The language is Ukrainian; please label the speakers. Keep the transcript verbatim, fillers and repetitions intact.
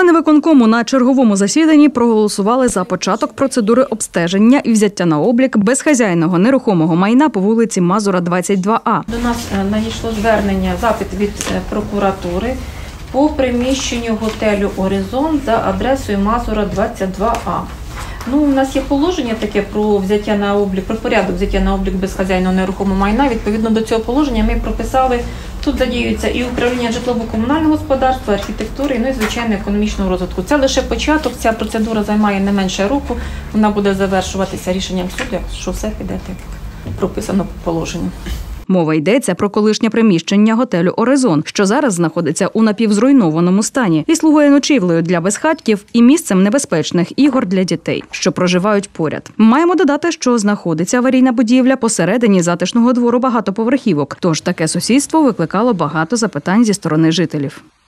Speaker 1: Члени виконкому на черговому засіданні проголосували за початок процедури обстеження і взяття на облік безхазяйного нерухомого майна по вулиці Мазура, двадцять два А.
Speaker 2: До нас надійшло звернення, запит від прокуратури по приміщенню готелю «Оризон» за адресою Мазура, двадцять два А. Ну, у нас є положення таке про взяття на облік, про порядок взяття на облік безхазяйного нерухомого майна. Відповідно до цього положення ми прописали, тут задіюється і управління житлово-комунального господарства, архітектури, ну і, звичайно, економічного розвитку. Це лише початок, ця процедура займає не менше року, вона буде завершуватися рішенням суду, якщо все піде так, прописано по положенню.
Speaker 1: Мова йдеться про колишнє приміщення готелю «Оризон», що зараз знаходиться у напівзруйнованому стані і слугує ночівлею для безхатьків і місцем небезпечних ігор для дітей, що проживають поряд. Маємо додати, що знаходиться аварійна будівля посередині затишного двору багатоповерхівок, тож таке сусідство викликало багато запитань зі сторони жителів.